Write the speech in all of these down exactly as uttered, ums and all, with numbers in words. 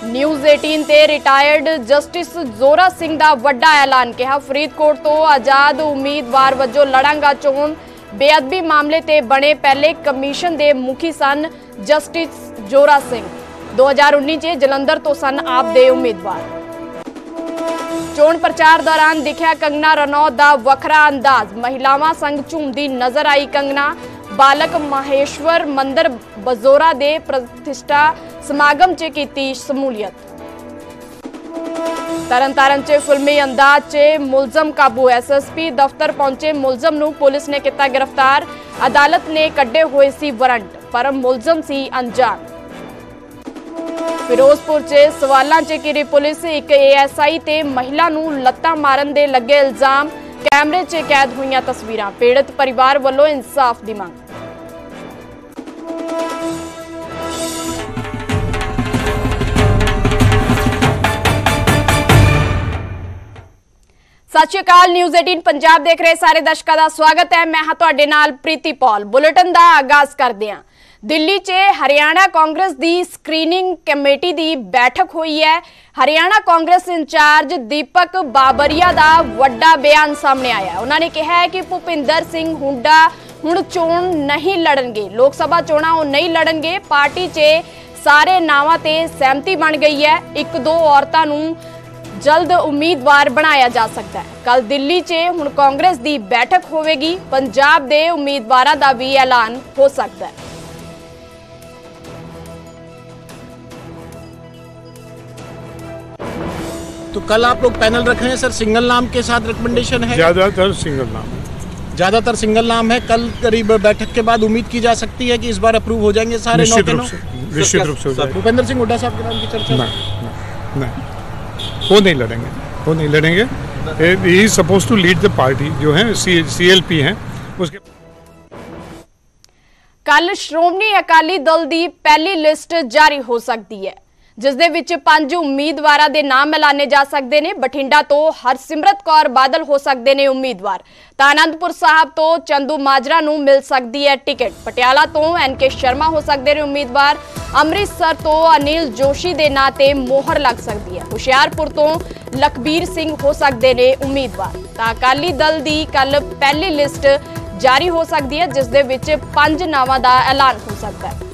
News अठारह ते retired justice जोरा सिंह दा वड्डा ऐलान। कहा फरीदकोट तो आजाद उम्मीदवार वजों लड़ांगा चोण। बेअदबी मामले ते बने पहले कमीशन दे मुखी सन जस्टिस जोरा सिंह। दो हज़ार उन्नीस च जलंधर तो सन आप दे उम्मीदवार। चोण प्रचार दौरान दिखिया कंगना रनौत दा वखरा अंदाज। महिलावां संग झूमदी नजर आई कंगना। बालक माहेश्वर मंदिर बजोरा दे प्रतिष्ठा समागम च कीती शमूलियत। तरनतारन च फिल्मी अंदाज च मुलजम काबू। एस एस पी दफ्तर पहुंचे मुलजम नूं पुलिस ने किया गिरफ्तार। अदालत ने कड्डे हुए सी वारंट पर मुलजम सी अनजान। फिरोजपुर च सवालां च घिरी पुलिस। एक ए एस आई ते महिला नूं लत्तां मारन दे लगे इल्जाम। कैमरे च कैद हुई तस्वीरां। पीड़ित परिवार वालों इंसाफ की मांग। सत श्री अकाल। न्यूज़ अठारह पंजाब देख रहे सारे दर्शकों का स्वागत है। मैं हाँ तुहाडे नाल प्रीति पॉल। बुलेटिन का आगाज करते हैं। दिल्ली च हरियाणा कांग्रेस की स्क्रीनिंग कमेटी की बैठक हुई है। हरियाणा कांग्रेस इंचार्ज दीपक बाबरिया का वड्डा बयान सामने आया। उन्होंने कहा है कि भूपिंदर सिंह हुड्डा हुण चोण नहीं लड़नगे। लोक सभा चोणां वो नहीं लड़नगे। पार्टी च सारे नावां ते सहमति बन गई है। एक दो औरतां नूं जल्द उम्मीदवार बनाया जा सकता है। कल दिल्ली च हुण कांग्रेस की बैठक होगी। पंजाब के उम्मीदवारों का भी ऐलान हो सकता है। तो कल आप लोग पैनल रख रहे हैं सर, सिंगल नाम के साथ रिकमेंडेशन है? ज्यादातर सिंगल नाम ज्यादातर सिंगल नाम है। कल करीब बैठक के बाद उम्मीद की जा सकती है कि इस बार अप्रूव हो जाएंगे सारे नौ के नौ? निश्चित रूप से हो जाएगा। भूपेंद्र सिंह हुड्डा साहब के नाम की चर्चा नहीं, नहीं, वो नहीं लड़ेंगे, वो नहीं लड़ेंगे। He is supposed to lead the party जो है सी एल पी हैं उसके। कल श्रोमणी अकाली दल की पहली लिस्ट जारी हो सकती है, जिस दे विच पंज उम्मीदवारों के नाम ऐलाने जा सकते हैं। बठिंडा तो हरसिमरत कौर बादल हो सकते हैं उम्मीदवार। तो आनंदपुर साहब तो चंदू माजरा नूं मिल सकती है टिकट। पटियाला तो एन के शर्मा हो सकते हैं उम्मीदवार। अमृतसर तो अनिल जोशी के नां ते मोहर लग सकती है। हुशियारपुर तो लखबीर सिंह हो सकते हैं उम्मीदवार। तो अकाली दल की कल पहली लिस्ट जारी हो सकती है, जिस दे विच पंज नावां दा ऐलान हो सकता है।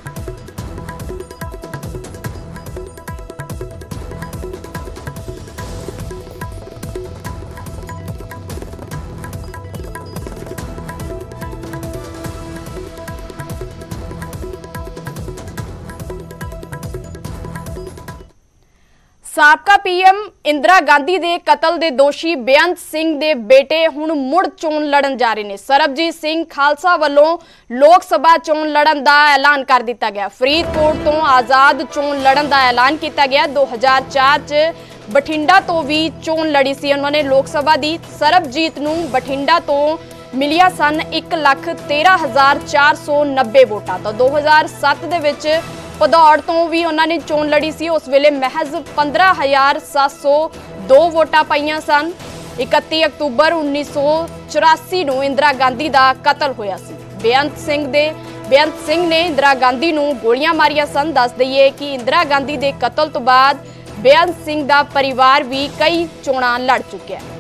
साबका पीएम इंदिरा गांधी के कतल के दोषी बेअंत सिंह के बेटे हुण मुड़ चोण लड़न जा रहे हैं। सरबजीत सिंह खालसा वालों लोक सभा चोण लड़न का ऐलान कर दिता गया। फरीदकोट तो आजाद चोण लड़न का ऐलान किया गया। दो हज़ार चार च बठिंडा तो भी चोण लड़ी सी उन्होंने लोक सभा की। सरबजीत नूं बठिंडा तो मिलिया सन एक लख तेरह हज़ार चार सौ नब्बे वोटा। तो दो हज़ार सत्त दे विच भदौड़ तो भी उन्होंने चोण लड़ी सी। उस वेले महज पंद्रह हज़ार सात सौ दो वोटा पाइया सन। इकत्ती अक्तूबर उन्नीस सौ चौरासी नूं इंदिरा गांधी का कतल होया सी। बेअंत सिंह दे बेअंत सिंह ने इंदिरा गांधी नूं गोलियां मारिया सन। दस दईए कि इंदिरा गांधी के कतल तो बाद बेअंत सिंह का परिवार भी कई चोणां लड़ चुका है।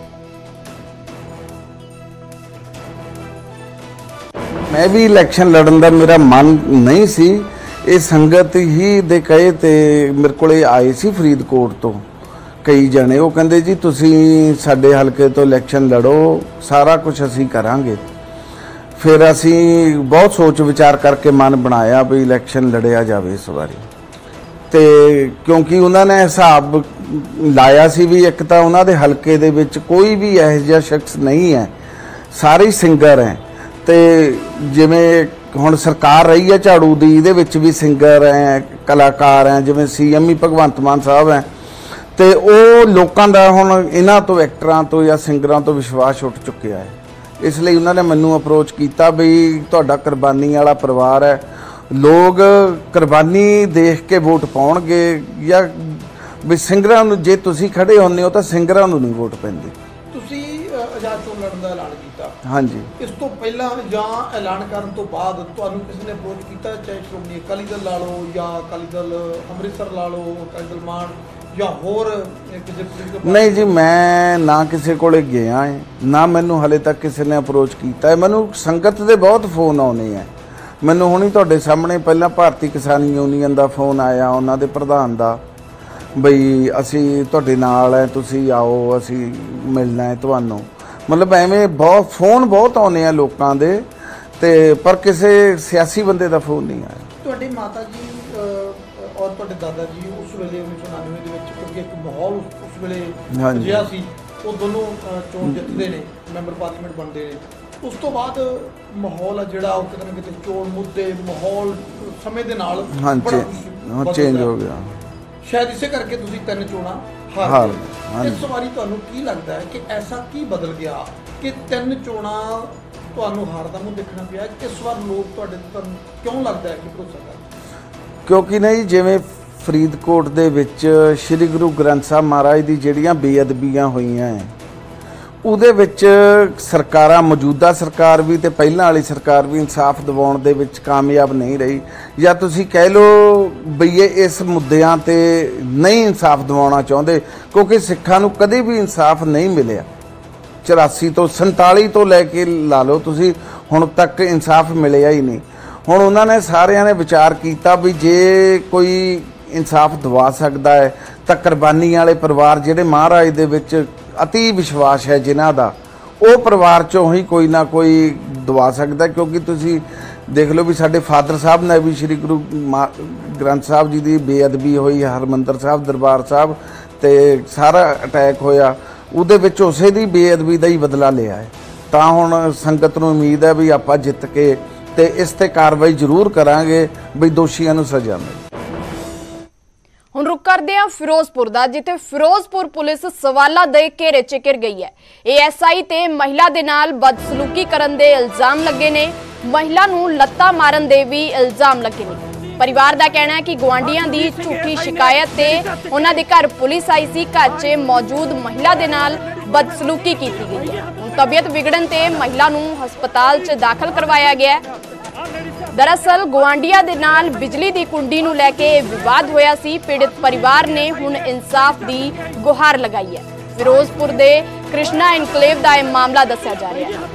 मैं भी इलैक्शन लड़न का मेरा मन नहीं सी। ये संगत ही दे कहे ते मेरे को आए सी फरीदकोट तो कई जने। वो कहते जी तुसी साडे हलके तो इलैक्शन लड़ो, सारा कुछ असी करांगे। फिर असी बहुत सोच विचार करके मन बनाया भी इलैक्शन लड़िया जाए इस बारी। ते क्योंकि उन्होंने हिसाब लाया सी भी एक तो उन्होंने हलके दे विच कोई भी यह जिहा शख्स नहीं है, सारे सिंगर हैं। तो जिमें हुण सरकार रही है झाड़ू दी, इहदे विच भी सिंगर हैं, कलाकार हैं, जिवें सी एम ई भगवंत मान साहब हैं। तो वो लोगों का हुण इन्हां तो एक्टरां तो या सिंगरां तो विश्वास उठ चुकिया है। इसलिए उन्होंने मैनू अप्रोच किया भी तुहाडा कुरबानी वाला परिवार है, लोग कुरबानी देख के वोट पाउणगे या भी सिंगरां जे तुसीं खड़े होंदे हो तो सिंगरां नूं नहीं वोट पैंदी। तुसीं आजाद चोण लड़न दा ऐलान कीता, हाँ जी। इस तो पहला ਜਾਂ ਐਲਾਨ ਕਰਨ ਤੋਂ ਬਾਅਦ ਤੁਹਾਨੂੰ ਕਿਸੇ ਨੇ ਅਪਰੋਚ ਕੀਤਾ, ਚਾਹੇ ਸ਼੍ਰੋਮਣੀ ਅਕਾਲੀ ਦਲ ਲਾ ਲਓ ਜਾਂ ਅਕਾਲੀ ਦਲ ਅੰਮ੍ਰਿਤਸਰ ਲਾ ਲਓ, ਅਕਾਲੀ ਦਲ ਮਾਨ ਜਾਂ ਹੋਰ ਕਿਸੇ ਪੋਲੀਟੀਕਲ? नहीं जी, मैं ना किसी को गया है, ना मैनू हले तक किसी ने अप्रोच किया है। मैनू संगत के बहुत फोन आने हैं। मैनू हुणी तुहाडे सामने पहला भारती किसान यूनीयन का फोन आया, उन्होंने प्रधान का, बई असी तुहाडे नाल है, तुसी आओ, असी मिलना है तुहानू। मतलब एवें बहुत फोन बहुत आने हैं लोगों के, ते पर किसी सियासी बंदे का फोन नहीं आया। तुहाडे माता जी और तुहाडे दादा जी उस वेले उन्नीस सौ उनानवे ਦੇ ਵਿੱਚ ਕਿਉਂਕਿ ਇੱਕ ਮਾਹੌਲ ਉਸ ਵੇਲੇ ਜਿਹਾ ਸੀ, ਉਹ ਦੋਨੋਂ ਚੋਣ ਜਿੱਤਦੇ ਨੇ, ਮੈਂਬਰ ਪਾਰਲੀਮੈਂਟ ਬਣਦੇ ਨੇ। ਉਸ ਤੋਂ ਬਾਅਦ ਮਾਹੌਲ ਆ ਜਿਹੜਾ ਉਹ ਕਿਤੇ ਨਾ ਕਿਤੇ ਚੋਣ ਮੁੱਦੇ ਮਾਹੌਲ ਸਮੇਂ ਦੇ ਨਾਲ ਬੜਾ ਚੇਂਜ ਹੋ ਗਿਆ। ਸ਼ਾਇਦ ਇਸੇ ਕਰਕੇ ਤੁਸੀਂ ਤਿੰਨ ਚੋਣਾਂ ਹਾਰ ਗਏ। ਇਸ ਵਾਰੀ ਤੁਹਾਨੂੰ ਕੀ ਲੱਗਦਾ ਹੈ ਕਿ ਐਸਾ ਕੀ ਬਦਲ ਗਿਆ ਕਿ ਤਿੰਨ ਚੋਣਾਂ ਤੁਹਾਨੂੰ ਹਾਰ ਦਾ ਮੂੰਹ ਦੇਖਣਾ ਪਿਆ? ਇਸ ਵਾਰ ਲੋਕ ਤੁਹਾਡੇ ਤੇ ਤੁਹਾਨੂੰ ਕਿਉਂ ਲੱਗਦਾ ਹੈ ਕਿ ਭਰੋਸਾ ਕਰਦੇ? क्योंकि नहीं, जिवें फरीदकोट दे विच श्री गुरु ग्रंथ साहब महाराज दी जिहड़ियां बेअदबियां होईयां है, उहदे विच सरकारां, मौजूदा सरकार भी ते पहिलां वाली सरकार भी इंसाफ दिवाउण दे विच कामयाब नहीं रही। या तुसीं कह लो बई ये इस मुद्दिआं ते नहीं इंसाफ दिवाउणा चाहुंदे, क्योंकि सिखां नूं कदे भी इंसाफ नहीं मिलिया। चौरासी तो संताली तो लैके ला लो तुसीं, हुण तक इंसाफ मिलिया ही नहीं। ਹੁਣ ਉਹਨਾਂ ਨੇ ਸਾਰਿਆਂ ਨੇ ਵਿਚਾਰ ਕੀਤਾ ਵੀ ਜੇ ਕੋਈ ਇਨਸਾਫ ਦਵਾ ਸਕਦਾ ਹੈ ਤਾਂ ਕੁਰਬਾਨੀ ਵਾਲੇ ਪਰਿਵਾਰ ਜਿਹੜੇ ਮਹਾਰਾਜ ਦੇ ਵਿੱਚ ਅਤੀ ਵਿਸ਼ਵਾਸ ਹੈ ਜਿਨ੍ਹਾਂ ਦਾ, ਉਹ ਪਰਿਵਾਰ ਚੋਂ ਹੀ ਕੋਈ ਨਾ ਕੋਈ ਦਵਾ ਸਕਦਾ। ਕਿਉਂਕਿ ਤੁਸੀਂ ਦੇਖ ਲਓ ਵੀ ਸਾਡੇ ਫਾਦਰ ਸਾਹਿਬ ਨੇ ਵੀ ਸ਼੍ਰੀ ਗੁਰੂ ਗ੍ਰੰਥ ਸਾਹਿਬ ਜੀ ਦੀ ਬੇਅਦਬੀ ਹੋਈ, ਹਰਮੰਦਰ ਸਾਹਿਬ ਦਰਬਾਰ ਸਾਹਿਬ ਤੇ ਸਾਰਾ ਅਟੈਕ ਹੋਇਆ, ਉਹਦੇ ਵਿੱਚ ਉਸੇ ਦੀ ਬੇਅਦਬੀ ਦਾ ਹੀ ਬਦਲਾ ਲਿਆ ਹੈ। ਤਾਂ ਹੁਣ ਸੰਗਤ ਨੂੰ ਉਮੀਦ ਹੈ ਵੀ ਆਪਾਂ ਜਿੱਤ ਕੇ ਤੇ ਇਸ ਤੇ ਕਾਰਵਾਈ ਜ਼ਰੂਰ ਕਰਾਂਗੇ ਵੀ ਦੋਸ਼ੀਆਂ ਨੂੰ ਸਜ਼ਾ ਮਿਲੇ। ਹੁਣ ਰੁਕ ਕਰਦੇ ਹਾਂ ਫਿਰੋਜ਼ਪੁਰ ਦਾ, ਜਿੱਥੇ ਫਿਰੋਜ਼ਪੁਰ ਪੁਲਿਸ ਸਵਾਲਾਂ ਦੇ ਘੇਰੇ 'ਚ ਘਿਰ ਗਈ ਹੈ। ਏਐਸਆਈ ਤੇ ਮਹਿਲਾ ਦੇ ਨਾਲ ਬਦਸਲੂਕੀ ਕਰਨ ਦੇ ਇਲਜ਼ਾਮ ਲੱਗੇ ਨੇ, ਮਹਿਲਾ ਨੂੰ ਲੱਤਾਂ ਮਾਰਨ ਦੇ ਵੀ ਇਲਜ਼ਾਮ ਲੱਗੇ ਨੇ। ਪਰਿਵਾਰ ਦਾ ਕਹਿਣਾ ਹੈ ਕਿ ਗੁਆਂਢੀਆਂ ਦੀ ਝੂਠੀ ਸ਼ਿਕਾਇਤ ਤੇ ਉਹਨਾਂ ਦੇ ਘਰ ਪੁਲਿਸ ਆਈ ਸੀ, ਘਰ 'ਚ ਮੌਜੂਦ ਮਹਿਲਾ ਦੇ ਨਾਲ ਬਦਸਲੂਕੀ ਕੀਤੀ ਗਈ ਹੈ। ਹੁਣ ਤਬੀਅਤ ਵਿਗੜਨ ਤੇ ਮਹਿਲਾ ਨੂੰ ਹਸਪਤਾਲ 'ਚ ਦਾਖਲ ਕਰਵਾਇਆ ਗਿਆ ਹੈ। ਦਰਅਸਲ ਗੁਆਂਢੀਆਂ ਦੇ ਨਾਲ ਬਿਜਲੀ ਦੀ ਕੁੰਡੀ ਨੂੰ ਲੈ ਕੇ ਵਿਵਾਦ ਹੋਇਆ ਸੀ। ਪੀੜਤ ਪਰਿਵਾਰ ਨੇ ਹੁਣ ਇਨਸਾਫ ਦੀ ਗੁਹਾਰ ਲਗਾਈ ਹੈ। ਫਿਰੋਜ਼ਪੁਰ ਦੇ ਕ੍ਰਿਸ਼ਨਾ ਇਨਕਲੇਵ ਦਾ ਇਹ ਮਾਮਲਾ ਦੱਸਿਆ ਜਾ ਰਿਹਾ ਹੈ।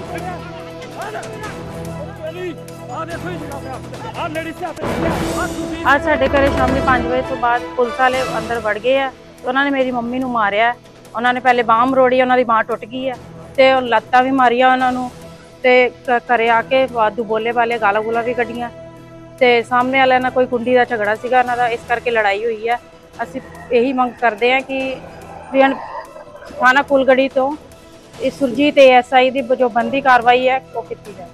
आज साढ़े घरे शामी पाँच बजे तो बाद पुलिस वाले अंदर वड़ गए है। उन्होंने मेरी मम्मी नूं मारिया, उन्होंने पहले बांह मरोड़ी, उन्होंने बांह टुट गई है तो लत्तां भी मारिया उन्होंने, ते घरे आके वाधू बोले वाले गाला गुला भी कढ़िया, ते सामने वाले ना कोई कुंडी का झगड़ा सीगा उन्हां दा, इस करके लड़ाई हुई है। असीं यही मंग करते हैं कि भी थाना फूलगढ़ी तो इस सुरजीत एस आई की जो बनदी कार्रवाई है वो की जाए।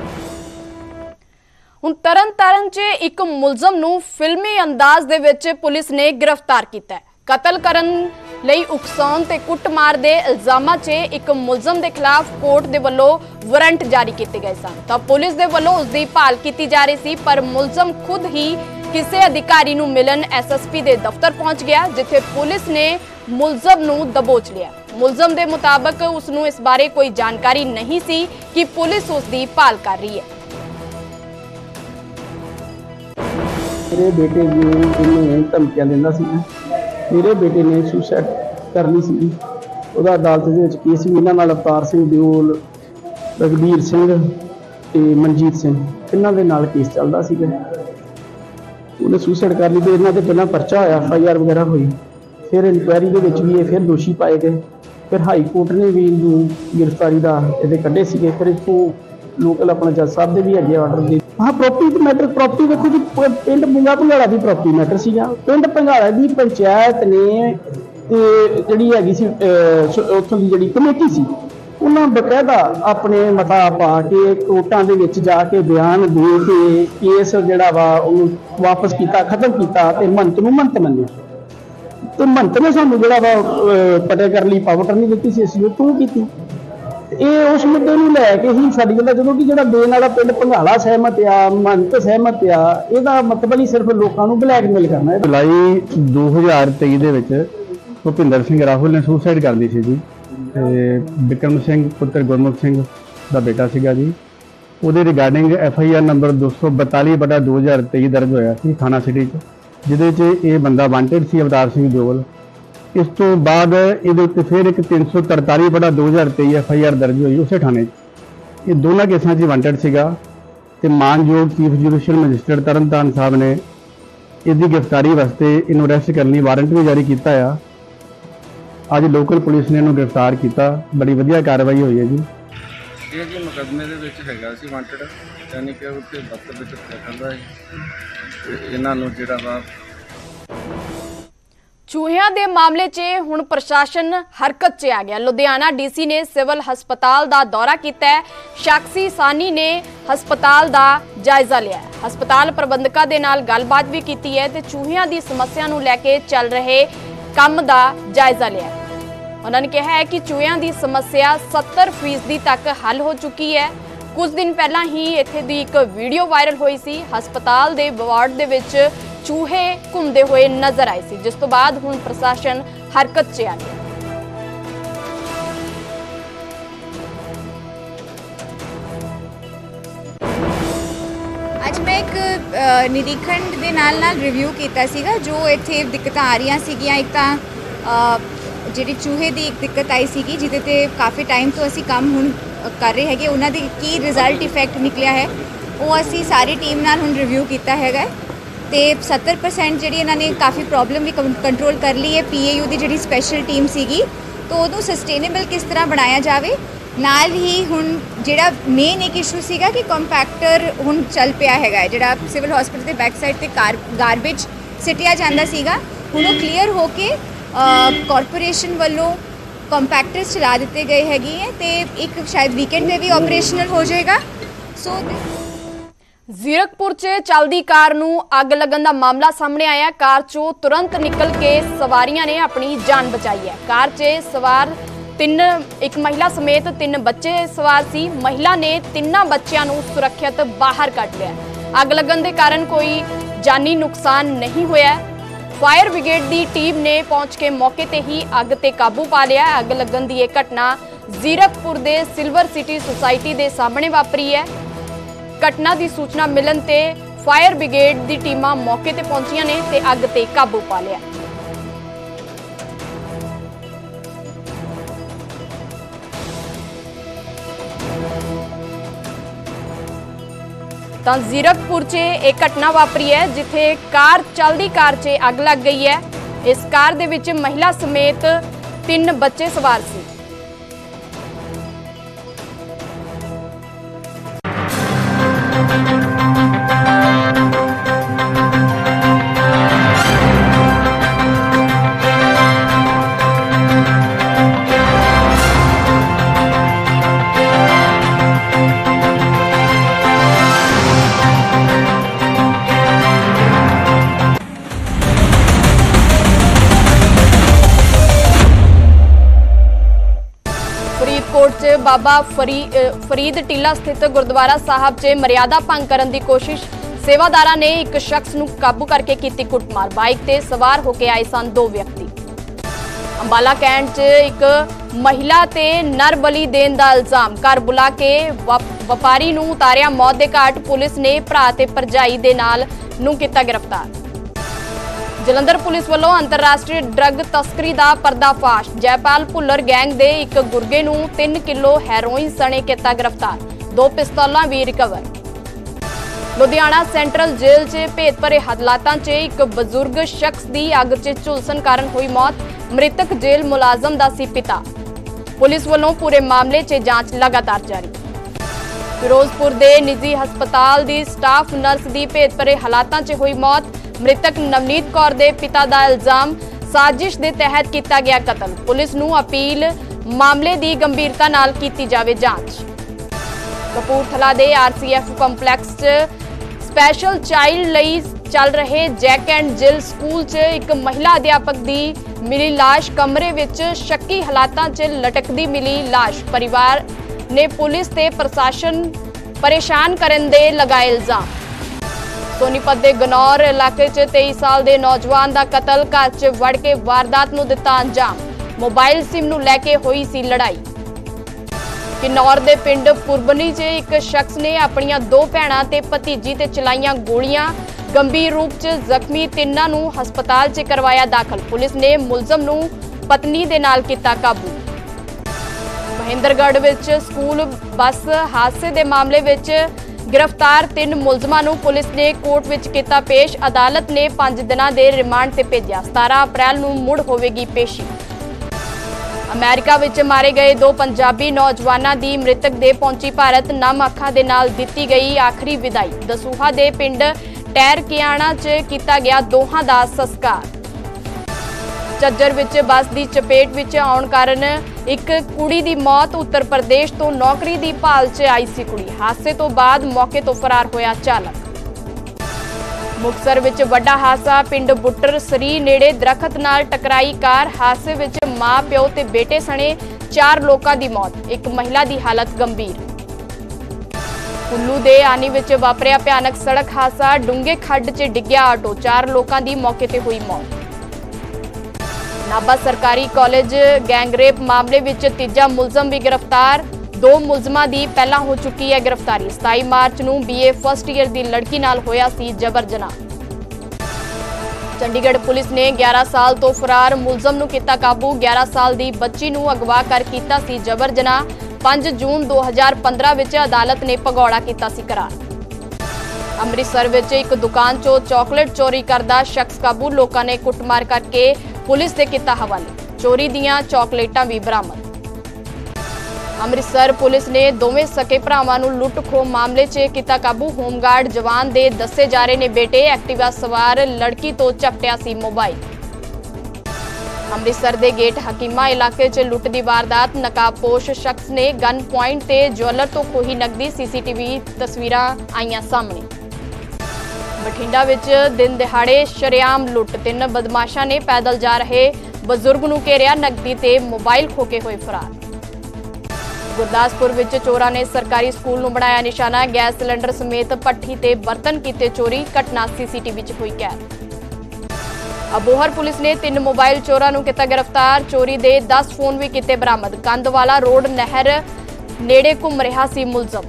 ਹੁਣ ਤਰਨਤਾਰਨ 'ਚ ਇੱਕ ਮੁਲਜ਼ਮ ਨੂੰ ਫਿਲਮੀ ਅੰਦਾਜ਼ ਦੇ ਵਿੱਚ ਪੁਲਿਸ ਨੇ ਗ੍ਰਿਫਤਾਰ ਕੀਤਾ ਹੈ। ਕਤਲ ਕਰਨ ਲਈ ਉਕਸਾਉਣ ਤੇ ਕੁੱਟਮਾਰ ਦੇ ਇਲਜ਼ਾਮਾਂ 'ਚ ਇੱਕ ਮੁਲਜ਼ਮ ਦੇ ਖਿਲਾਫ ਕੋਰਟ ਦੇ ਵੱਲੋਂ ਵਾਰੰਟ ਜਾਰੀ ਕੀਤੇ ਗਏ ਸਨ। ਤਾਂ ਪੁਲਿਸ ਦੇ ਵੱਲੋਂ ਉਸ ਦੀ ਭਾਲ ਕੀਤੀ ਜਾ ਰਹੀ ਸੀ, ਪਰ ਮੁਲਜ਼ਮ ਖੁਦ ਹੀ ਕਿਸੇ ਅਧਿਕਾਰੀ ਨੂੰ ਮਿਲਣ ਐਸਐਸਪੀ ਦੇ ਦਫ਼ਤਰ ਪਹੁੰਚ ਗਿਆ, ਜਿੱਥੇ ਪੁਲਿਸ ਨੇ ਮੁਲਜ਼ਮ ਨੂੰ ਦਬੋਚ ਲਿਆ। ਮੁਲਜ਼ਮ ਦੇ ਮੁਤਾਬਕ ਉਸ ਨੂੰ ਇਸ ਬਾਰੇ ਕੋਈ ਜਾਣਕਾਰੀ ਨਹੀਂ ਸੀ ਕਿ ਪੁਲਿਸ ਉਸ ਦੀ ਭਾਲ ਕਰ ਰਹੀ ਹੈ। मेरे बेटे ने धमकियां दिंदा सी, मेरे बेटे ने सुसाइड कर ली सी। ਉਹਦਾ ਅਦਾਲਤ ਦੇ ਵਿੱਚ ਕੇਸ ਵੀ ਇਹਨਾਂ ਨਾਲ ਅਵਤਾਰ ਸਿੰਘ ਦਿਓਲ, ਰਗਵੀਰ ਸਿੰਘ ਤੇ ਮਨਜੀਤ ਸਿੰਘ ਇਹਨਾਂ ਦੇ ਨਾਲ ਕੇਸ ਚੱਲਦਾ ਸੀਗਾ। ਉਹਨੇ ਸੁਸਾਈਡ ਕਰ ਲਈ ਤੇ ਇਹਨਾਂ ਤੇ ਪਹਿਲਾਂ ਪਰਚਾ ਹੋਇਆ, ਐਫ ਆਈ ਆਰ ਵਗੈਰਾ ਹੋਈ, ਫਿਰ ਇਨਕੁਆਇਰੀ ਦੇ ਵਿੱਚ ਵੀ ਇਹ ਫਿਰ ਦੋਸ਼ੀ ਪਾਏ ਗਏ। ਫਿਰ ਹਾਈ ਕੋਰਟ ਨੇ ਵੀ ਇਹਨੂੰ ਗ੍ਰਿਫਤਾਰੀ ਦਾ ਇਹਦੇ ਕੱਢੇ ਸੀਗੇ। ਫਿਰ ਇੱਥੋਂ ਲੋਕਲ ਆਪਣਾ ਜੱਜ ਸਾਹਿਬ ਦੇ ਵੀ ਹੈਗੇ ਆਰਡਰ ਦੇ। हाँ प्रॉपर्टी मैटर, प्रॉपर्टी देखो जी पिंड पंगा भंगाला की प्रॉपर्टी मैटर सीगा। पिंड भंगाला की पंचायत ने जिहड़ी हैगी सी उत्थों की जिहड़ी कमेटी सी, उन्हां बकायदा अपने मता पा के कोर्टां दे विच जाके बयान दे के केस जिहड़ा वा ओह वापस कीता, खत्म कीता ते महंत नूं महंत मन्निया। ते महंत ने सानूं जिहड़ा वा पटे करन लई पावर नहीं दित्ती सी, असीं ओह तूं कीती। ਇਹ ਉਸ ਮੁੱਦੇ ਨੂੰ ਲੈ ਕੇ ਹੀ ਸਾਡੀ ਗੱਲ ਜਦੋਂ ਕਿ ਜਿਹੜਾ ਦੇਣ ਵਾਲਾ ਪਿੰਡ ਭੰਗਾਲਾ ਸਹਿਮਤ ਆ, ਮੰਤ ਸਹਿਮਤ ਆ, ਇਹਦਾ ਮਤਲਬ ਨਹੀਂ ਸਿਰਫ ਲੋਕਾਂ ਨੂੰ ਬਲੈਕਮੇਲ ਕਰਨਾ ਹੈ। ਜੁਲਾਈ ਦੋ ਹਜ਼ਾਰ ਤੇਈ ਦੇ ਵਿੱਚ ਭੁਪਿੰਦਰ ਸਿੰਘ ਰਾਹੁਲ ਨੇ ਸੁਸਾਈਡ ਕਰ ਲਈ ਸੀ ਜੀ, ਤੇ ਬਿਕਰਮ ਸਿੰਘ ਪੁੱਤਰ ਗੁਰਮੁਖ ਸਿੰਘ ਦਾ ਬੇਟਾ ਸੀਗਾ ਜੀ। ਉਹਦੇ regarding F I R number ਦੋ ਸੌ ਬਤਾਲੀ ਬਟਾ ਦੋ ਹਜ਼ਾਰ ਤੇਈ ਦਰਜ ਹੋਇਆ ਸੀ ਥਾਣਾ ਸਿਟੀ 'ਚ, ਜਿਹਦੇ 'ਚ ਇਹ ਬੰਦਾ ਵਾਂਟਡ ਸੀ ਅਵਤਾਰ ਸਿੰਘ ਦਿਓਲ। ਇਸ ਤੋਂ ਬਾਅਦ ਇਹਦੇ ਉੱਤੇ ਫਿਰ ਇੱਕ ਤਿੰਨ ਸੌ ਤਰਤਾਲੀ ਬਟਾ ਦੋ ਹਜ਼ਾਰ ਤੇਈ ਐਫ ਆਈ ਆਰ ਦਰਜ ਹੋਈ ਉਸੇ ਥਾਣੇ 'ਚ। ਇਹ ਦੋਨਾਂ ਕੇਸਾਂ 'ਚ ਵਾਂਟਡ ਸੀਗਾ ਤੇ ਮਾਨਯੋਗ chief judicial magistrate Tarn Taran Sahib ਨੇ ਇਹਦੀ ਗ੍ਰਿਫਤਾਰੀ ਵਾਸਤੇ ਇਹਨੂੰ ਅਰੈਸਟ ਕਰਨ ਲਈ ਵਾਰੰਟ ਵੀ ਜਾਰੀ ਕੀਤਾ ਆ। ਅੱਜ ਲੋਕਲ ਪੁਲਿਸ ਨੇ ਇਹਨੂੰ ਗ੍ਰਿਫਤਾਰ ਕੀਤਾ, ਬੜੀ ਵਧੀਆ ਕਾਰਵਾਈ ਹੋਈ ਹੈ ਜੀ। ਇਹ ਜੀ ਮੁਕੱਦਮੇ ਦੇ ਵਿੱਚ ਹੈਗਾ ਸੀ ਵਾਂਟਡ, ਯਾਨੀ ਕਿ ਉੱਤੇ ਦਫ਼ਤਰ ਵਿੱਚ ਕਰਦਾ ਹੈ ਤੇ ਇਹਨਾਂ ਨੂੰ ਜਿਹੜਾ ਵਾ ਚੂਹਿਆਂ ਦੇ ਮਾਮਲੇ 'ਚ ਹੁਣ ਪ੍ਰਸ਼ਾਸਨ ਹਰਕਤ 'ਚ ਆ ਗਿਆ। ਲੁਧਿਆਣਾ ਡੀਸੀ ਨੇ ਸਿਵਲ ਹਸਪਤਾਲ ਦਾ ਦੌਰਾ ਕੀਤਾ ਹੈ। ਸ਼ਖਸੀ ਸਾਨੀ ਨੇ ਹਸਪਤਾਲ ਦਾ ਜਾਇਜ਼ਾ ਲਿਆ। ਹਸਪਤਾਲ ਪ੍ਰਬੰਧਕਾਂ ਦੇ ਨਾਲ ਗੱਲਬਾਤ ਵੀ ਕੀਤੀ ਹੈ ਤੇ ਚੂਹਿਆਂ ਦੀ ਸਮੱਸਿਆ ਨੂੰ ਲੈ ਕੇ ਚੱਲ ਰਹੇ ਕੰਮ ਦਾ ਜਾਇਜ਼ਾ ਲਿਆ। ਉਹਨਾਂ ਨੇ ਕਿਹਾ ਹੈ ਕਿ ਚੂਹਿਆਂ ਦੀ ਸਮੱਸਿਆ ਸੱਤਰ ਫੀਸਦੀ ਤੱਕ ਹੱਲ ਹੋ ਚੁੱਕੀ ਹੈ। ਕੁਝ ਦਿਨ ਪਹਿਲਾਂ ਹੀ ਇੱਥੇ ਦੀ ਇੱਕ ਵੀਡੀਓ ਵਾਇਰਲ ਹੋਈ ਸੀ। ਹਸਪਤਾਲ ਦੇ ਵਾਰਡ ਦੇ ਵਿੱਚ ਚੂਹੇ ਘੁੰਮਦੇ ਹੋਏ ਨਜ਼ਰ ਆਏ ਸੀ, ਜਿਸ ਤੋਂ ਬਾਅਦ ਹੁਣ ਪ੍ਰਸ਼ਾਸਨ ਹਰਕਤ 'ਚ ਆ ਗਿਆ। ਅੱਜ ਮੈਂ ਇੱਕ ਨਿਰੀਖਣ ਦੇ ਨਾਲ ਨਾਲ ਰਿਵਿਊ ਕੀਤਾ ਸੀਗਾ ਜੋ ਇੱਥੇ ਦਿੱਕਤਾਂ ਆ ਰਹੀਆਂ ਸੀਗੀਆਂ। ਇੱਕ ਤਾਂ ਜਿਹੜੀ ਚੂਹੇ ਦੀ ਇੱਕ ਦਿੱਕਤ ਆਈ ਸੀਗੀ ਜਿਹਦੇ ਤੇ ਕਾਫੀ ਟਾਈਮ ਤੋਂ ਅਸੀਂ ਕੰਮ ਹੁਣ ਕਰ ਰਹੇ ਹੈਗੇ, ਉਹਨਾਂ ਦੀ ਕੀ ਰਿਜ਼ਲਟ ਇਫੈਕਟ ਨਿਕਲਿਆ ਹੈ ਉਹ ਅਸੀਂ ਸਾਰੀ ਟੀਮ ਨਾਲ ਹੁਣ ਰਿਵਿਊ ਕੀਤਾ ਹੈਗਾ ਤੇ ਸੱਤਰ ਪਰਸੈਂਟ ਜਿਹੜੀ ਇਹਨਾਂ ਨੇ ਕਾਫੀ ਪ੍ਰੋਬਲਮ ਵੀ ਕੰਟਰੋਲ ਕਰ ਲਈ ਹੈ। ਪੀ ਏ ਯੂ ਦੀ ਜਿਹੜੀ ਸਪੈਸ਼ਲ ਟੀਮ ਸੀਗੀ ਤਾਂ ਉਹਨੂੰ ਸਸਟੇਨੇਬਲ ਕਿਸ ਤਰ੍ਹਾਂ ਬਣਾਇਆ ਜਾਵੇ। ਨਾਲ ਹੀ ਹੁਣ ਜਿਹੜਾ ਮੇਨ ਇੱਕ ਇਸ਼ੂ ਸੀਗਾ ਕਿ ਕੰਪੈਕਟਰ ਹੁਣ ਚੱਲ ਪਿਆ ਹੈਗਾ, ਜਿਹੜਾ ਸਿਵਲ ਹਸਪੀਟਲ ਦੇ ਬੈਕ ਸਾਈਡ ਤੇ ਕਾਰ ਗਾਰਬੇਜ ਸਿੱਟਿਆ ਜਾਂਦਾ ਸੀਗਾ, ਹੁਣ ਉਹ ਕਲੀਅਰ ਹੋ ਕੇ ਕਾਰਪੋਰੇਸ਼ਨ ਵੱਲੋਂ ਕੰਪੈਕਟਰਸ ਚਲਾ ਦਿੱਤੇ ਗਏ ਹੈਗੇ ਹੈ ਤੇ ਇੱਕ ਸ਼ਾਇਦ ਵੀਕਐਂਡ ਤੇ ਵੀ ਆਪਰੇਸ਼ਨਲ ਹੋ ਜਾਏਗਾ। ਸੋ ਜ਼ੀਰਕਪੁਰ 'ਚ ਚੱਲਦੀ ਕਾਰ ਨੂੰ ਅੱਗ ਲੱਗਣ ਦਾ ਮਾਮਲਾ ਸਾਹਮਣੇ ਆਇਆ। ਕਾਰ 'ਚੋਂ ਤੁਰੰਤ ਨਿਕਲ ਕੇ ਸਵਾਰੀਆਂ ਨੇ ਆਪਣੀ ਜਾਨ ਬਚਾਈ ਹੈ। ਕਾਰ 'ਚ ਸਵਾਰ ਤਿੰਨ ਇੱਕ ਮਹਿਲਾ ਸਮੇਤ ਤਿੰਨ ਬੱਚੇ ਸਵਾਰ ਸੀ। ਮਹਿਲਾ ਨੇ ਤਿੰਨਾਂ ਬੱਚਿਆਂ ਨੂੰ ਸੁਰੱਖਿਅਤ ਬਾਹਰ ਕੱਢ ਲਿਆ। ਅੱਗ ਲੱਗਣ ਦੇ ਕਾਰਨ ਕੋਈ ਜਾਨੀ ਨੁਕਸਾਨ ਨਹੀਂ ਹੋਇਆ। ਫਾਇਰ ਬ੍ਰਿਗੇਡ ਦੀ ਟੀਮ ਨੇ ਪਹੁੰਚ ਕੇ ਮੌਕੇ ਤੇ ਹੀ ਅੱਗ ਤੇ ਕਾਬੂ ਪਾ ਲਿਆ। ਅੱਗ ਲੱਗਣ ਦੀ ਇਹ ਘਟਨਾ ਜ਼ੀਰਕਪੁਰ ਦੇ ਸਿਲਵਰ ਸਿਟੀ ਸੁਸਾਇਟੀ ਦੇ ਸਾਹਮਣੇ ਵਾਪਰੀ ਹੈ। ਘਟਨਾ ਦੀ ਸੂਚਨਾ ਮਿਲਣ ਤੇ ਫਾਇਰ ਬ੍ਰਿਗੇਡ ਦੀ ਟੀਮਾਂ ਮੌਕੇ ਤੇ ਪਹੁੰਚੀਆਂ ਨੇ ਤੇ ਅੱਗ ਤੇ ਕਾਬੂ ਪਾ ਲਿਆ। ਤਾਂ ਜ਼ੀਰਕਪੁਰ 'ਚ ਇਹ ਘਟਨਾ ਵਾਪਰੀ ਹੈ ਜਿੱਥੇ ਕਾਰ ਚੱਲਦੀ ਕਾਰ 'ਚ ਅੱਗ ਲੱਗ ਗਈ ਹੈ। ਇਸ ਕਾਰ ਦੇ ਵਿੱਚ ਮਹਿਲਾ ਸਮੇਤ ਤਿੰਨ ਬੱਚੇ ਸਵਾਰ ਸੀ। ਫਰੀਦਕੋਟ 'ਚ ਬਾਬਾ ਫਰੀਦ ਟੀਲਾ ਸਥਿਤ ਗੁਰਦੁਆਰਾ ਸਾਹਿਬ 'ਚ ਮਰਿਆਦਾ ਭੰਗ ਕਰਨ ਦੀ ਕੋਸ਼ਿਸ਼। ਸੇਵਾਦਾਰਾਂ ਨੇ ਇੱਕ ਸ਼ਖਸ ਨੂੰ ਕਾਬੂ ਕਰਕੇ ਕੀਤੀ ਕੁੱਟਮਾਰ। ਬਾਈਕ ਤੇ ਸਵਾਰ ਹੋ ਕੇ ਆਏ ਸਨ ਦੋ ਵਿਅਕਤੀ। ਅੰਬਾਲਾ ਕੈਂਟ 'ਚ ਇੱਕ ਮਹਿਲਾ ਤੇ ਨਰ ਬਲੀ ਦੇਣ ਦਾ ਇਲਜ਼ਾਮ। ਘਰ ਬੁਲਾ ਕੇ ਵਪਾਰੀ ਨੂੰ ਉਤਾਰਿਆ ਮੌਤ ਦੇ ਘਾਟ। ਪੁਲਿਸ ਨੇ ਭਰਾ ਤੇ ਭਰਜਾਈ ਦੇ ਨਾਲ ਨੂੰ ਕੀਤਾ ਗ੍ਰਿਫਤਾਰ। ਜਲੰਧਰ ਪੁਲਿਸ ਵੱਲੋਂ ਅੰਤਰਰਾਸ਼ਟਰੀ ਡਰੱਗ ਤਸਕਰੀ ਦਾ ਪਰਦਾਫਾਸ਼। ਜੈਪਾਲ ਭੁੱਲਰ ਗੈਂਗ ਦੇ ਇੱਕ ਗੁਰਗੇ ਨੂੰ ਤਿੰਨ ਕਿਲੋ ਹੈਰੋਇਨ ਸਣੇ ਕੀਤਾ ਗ੍ਰਿਫਤਾਰ। ਦੋ ਪਿਸਤੌਲਾਂ ਵੀ ਰਿਕਵਰ। ਲੁਧਿਆਣਾ ਸੈਂਟਰਲ ਜੇਲ੍ਹ 'ਚ ਭੇਤ ਭਰੇ ਹਾਲਾਤਾਂ 'ਚ ਇੱਕ ਬਜ਼ੁਰਗ ਸ਼ਖਸ ਦੀ ਅੱਗ 'ਚ ਝੁਲਸਣ ਕਾਰਨ ਹੋਈ ਮੌਤ। ਮ੍ਰਿਤਕ ਜੇਲ੍ਹ ਮੁਲਾਜ਼ਮ ਦਾ ਸੀ ਪਿਤਾ। ਪੁਲਿਸ ਵੱਲੋਂ ਪੂਰੇ ਮਾਮਲੇ 'ਚ ਜਾਂਚ ਲਗਾਤਾਰ ਜਾਰੀ। ਫਿਰੋਜ਼ਪੁਰ ਦੇ ਨਿੱਜੀ ਹਸਪਤਾਲ ਦੀ ਸਟਾਫ ਨਰਸ ਦੀ ਭੇਤ ਭਰੇ ਹਾਲਾਤਾਂ 'ਚ ਹੋਈ ਮੌਤ। ਮ੍ਰਿਤਕ ਨਵਨੀਤ ਕੌਰ ਦੇ ਪਿਤਾ ਦਾ ਇਲਜ਼ਾਮ ਸਾਜ਼ਿਸ਼ ਦੇ ਤਹਿਤ ਕੀਤਾ ਗਿਆ ਕਤਲ। ਪੁਲਿਸ ਨੂੰ ਅਪੀਲ ਮਾਮਲੇ ਦੀ ਗੰਭੀਰਤਾ ਨਾਲ ਕੀਤੀ ਜਾਵੇ ਜਾਂਚ। ਕਪੂਰਥਲਾ ਦੇ ਆਰ ਸੀ ਐਫ ਕੰਪਲੈਕਸ 'ਚ ਸਪੈਸ਼ਲ ਚਾਈਲਡ ਲਈ ਚੱਲ ਰਹੇ ਜੈਕ ਐਂਡ ਜਿਲ ਸਕੂਲ 'ਚ ਇੱਕ ਮਹਿਲਾ ਅਧਿਆਪਕ ਦੀ ਮਿਲੀ ਲਾਸ਼। ਕਮਰੇ ਵਿੱਚ ਸ਼ੱਕੀ ਹਾਲਾਤਾਂ 'ਚ ਲਟਕਦੀ ਮਿਲੀ ਲਾਸ਼। ਪਰਿਵਾਰ ਨੇ ਪੁਲਿਸ ਤੇ ਪ੍ਰਸ਼ਾਸਨ ਪਰੇਸ਼ਾਨ ਕਰਨ ਦੇ ਲਗਾਏ ਇਲਜ਼ਾਮ। ਸੋਨੀਪਤ ਦੇ ਗਨੌਰ ਇਲਾਕੇ 'ਚ ਤੇਈ ਸਾਲ ਦੇ ਨੌਜਵਾਨ ਦਾ ਕਤਲ। ਘਰ 'ਚ ਵੜ ਕੇ ਵਾਰਦਾਤ ਨੂੰ ਦਿੱਤਾ ਅੰਜਾਮ। ਮੋਬਾਈਲ ਸਿਮ ਨੂੰ ਲੈ ਕੇ ਹੋਈ ਸੀ ਲੜਾਈ। किन्नौर दे पिंड पुरबनी च एक शख्स ने अपनियां दो भैणां ते भतीजी ते चलाईयां गोलियां। गंभीर रूप च जख्मी तिन्नां नूं हस्पताल च करवाया दाखल। पुलिस ने मुलजम नूं पत्नी दे नाल कीता काबू। महेंद्रगढ़ विच स्कूल बस हादसे दे मामले विच गिरफ्तार तीन मुलजमां नूं पुलिस ने कोर्ट विच कीता पेश। अदालत ने पांच दिनां दे रिमांड ते भेजिया। सतारह अप्रैल नूं मुड़ होवेगी पेशी। अमेरिका विच मारे गए दो पंजाबी नौजवानों की मृतक देह पहुंची भारत। नम अखां दे नाल दित्ती गई आखिरी विदाई। दसूहा दे पिंड टैर कियाणा च कीता गया दोहां दा संस्कार। झज्जर विच बस की चपेट विच आउण कारण एक कुड़ी की मौत। उत्तर प्रदेश तो नौकरी की भाल च आई सी कुड़ी। हादसे तो बाद मौके तो फरार होया चालक। मुक्तसर विच वड्डा हादसा। पिंड बुट्टर सरी नेड़े दरखत नाल टकराई कार। हादसे विच मां प्यो ते बेटे सने चार लोगों की मौत। एक महिला की हालत गंभीर। कुल्लू दे आनी विच वापरिया भयानक सड़क हादसा। डूंगे खड्ड च डिग्गिया आटो। चार लोगों की मौके ते हुई मौत। नाभा सरकारी कॉलेज गैंगरेप मामले विच तीजा मुलजम भी गिरफ्तार। दो मुलजमां दी पहला हो चुकी है गिरफ्तारी। सताई मार्च नूं बीए फस्ट ईयर की लड़की नाल होया सी जबर जनाह। चंडीगढ़ पुलिस ने ग्यारह साल तो फरार मुलजम नूं कीता काबू। ग्यारह साल की बच्ची नूं अगवा कर कीता सी जबर जनाह। पांच जून दो हज़ार पंद्रह विच अदालत ने भगौड़ा कीता सी करार। अमृतसर विच एक दुकान चों चॉकलेट चोरी करदा शख्स काबू। लोकां ने कुटमार करके पुलिस दे कीता हवाले। चोरी दीआं चॉकलेटां भी बरामद। अमृतसर पुलिस ने दोवें सके भरावां नूं लुੱਟ ਖੋਹ मामले च कीता काबू। होमगार्ड जवान दे दस्से जा रहे ने बेटे। एक्टिवा सवार लड़की तो झपटिया सी मोबाइल। अमृतसर दे गेट हकीमा इलाके च लुੱਟ दी वारदात। नकाबपोश शख्स ने गन पॉइंट ते ज्वैलर तो खोही नकदी। सीसीटीवी तस्वीरां आईयां सामने। बठिंडा विच दिन दिहाड़े शरेआम लुੱਟ। तीन बदमाशां ने पैदल जा रहे बजुर्ग नूं घेरिया। नकदी ते मोबाइल खो के होए फरार। गुरदासपुर विच चोरां ने सरकारी स्कूल नूं बनाया निशाना। गैस सिलेंडर समेत भट्ठी ते बर्तन कीते चोरी। घटना सीसीटीवी च हुई कैद। अबोहर पुलिस ने तीन मोबाइल चोरां नूं कीता गिरफ्तार। चोरी दे दस फोन भी कीते बरामद। कंदवाला रोड नहर नेड़े घुम रहा सी मुलजम।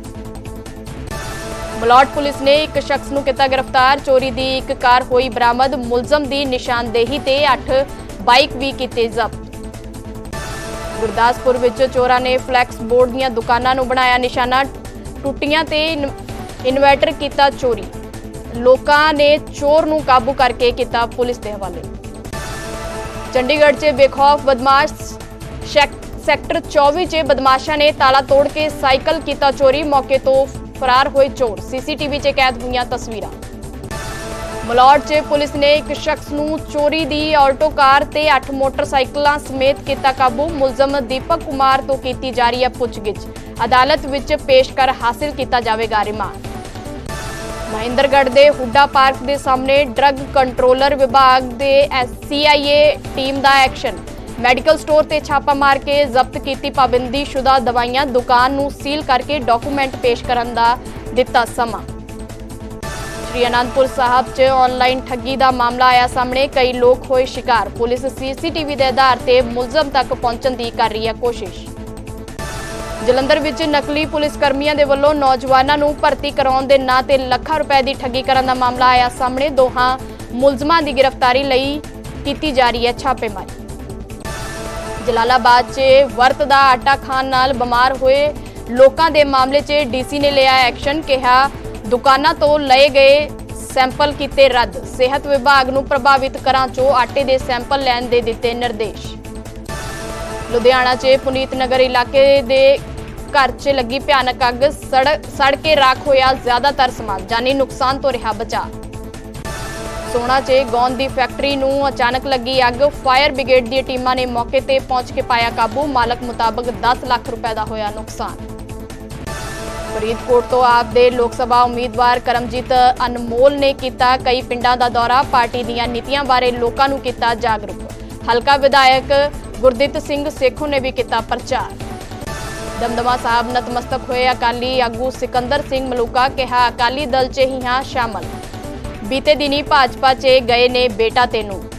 मलौट पुलिस ने एक शख्स नूं कीता गिरफ्तार। चोरी दी एक कार होई बरामद। मुलजम दी निशानदेही ते अठ बाइक भी कीते जब्त। गुरदासपुर विच चोरां ने फ्लैक्स बोर्ड दीआं दुकानां नूं बनाया निशाना। टुट्टियां ते इन्वर्टर कीता चोरी। लोकां ने चोर नूं काबू करके कीता पुलिस दे हवाले। चंडीगढ़ च बेखौफ बदमाश सैक्टर चौबीस च बदमाशां ने ताला तोड़ के साइकिल कीता चोरी। मौके तो फरार होए चोर। सीसीटीवी च कैद हुईआं तस्वीरां। मलौट च पुलिस ने एक शख्स नूं चोरी दी आल्टो कार ते अठ मोटरसाइकिलां समेत कीता काबू। मुलजम दीपक कुमार तो कीती जा रही है पुछगिछ। अदालत विच पेश कर हासिल कीता जावेगा रिमांड। महेंद्रगढ़ दे हुड्डा पार्क दे सामने ड्रग कंट्रोलर विभाग दे सीआईए टीम दा एक्शन। मैडिकल स्टोर ते छापा मार के जब्त कीती पाबंदी शुदा दवाइयां। दुकान नूं सील करके डॉकूमेंट पेश करन दा दिता समा। श्री आनंदपुर साहब च ऑनलाइन ठगी का मामला आया सामने। कई लोग होए शिकार। पुलिस सीसीटीवी के आधार पर मुलजम तक पहुंचने की कर रही है कोशिश। जलंधर विच नकली पुलिस कर्मियों के वलों नौजवानों नूं भर्ती कराउण दे नां ते लाखां रुपए की ठगी करन दा मामला आया सामने। दोहां मुलजमां की गिरफ्तारी लई कीती जा रही है छापेमारी। जलालाबाद च वर्त दा आटा खाण नाल बीमार होए लोकां दे मामले च डीसी ने लिया एक्शन। कहा दुकानां तो लए गए सैंपल कीते रद्द। सेहत विभाग नूं प्रभावित घरां चों आटे दे सैंपल लैण दे दित्ते निर्देश। लुधियाना च पुनीत नगर इलाके दे घर च लगी भयानक अग। सड़क सड़ के राख होया ज्यादातर समान। जानी नुकसान तो रहा बचा। सोना च गोंद दी फैक्ट्री नूं अचानक लगी अग। फायर ब्रिगेड दी टीमां ने मौके ते पहुंच के पाया काबू। मालक मुताबक दस लाख रुपए का होया नुकसान। फरीदकोट तो आप दे लोक सभा उम्मीदवार करमजीत अनमोल ने किया कई पिंडां दा दौरा। पार्टी दीआं नीतियां बारे लोकां नूं किया जागरूक। हलका विधायक गुरदीप सिंह सेखों ने भी किया प्रचार। दमदमा साहब नतमस्तक होए अकाली आगू सिकंदर सिंह मलूका। कहा अकाली दल च ही हां शामिल। बीते दिनी भाजपा च गए ने बेटा तेनू।